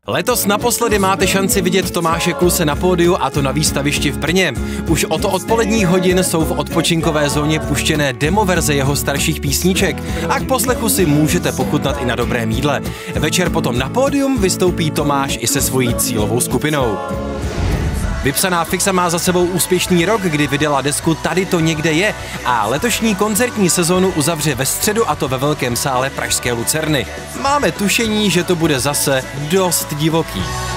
Letos naposledy máte šanci vidět Tomáše Kluse na pódiu, a to na výstavišti v Brně. Už od odpoledních hodin jsou v odpočinkové zóně puštěné demoverze jeho starších písniček a k poslechu si můžete pochutnat i na dobrém jídle. Večer potom na pódium vystoupí Tomáš i se svojí cílovou skupinou. Vypsaná Fixa má za sebou úspěšný rok, kdy vydala desku Tady to někde je a letošní koncertní sezonu uzavře ve středu, a to ve velkém sále pražské Lucerny. Máme tušení, že to bude zase dost divoký.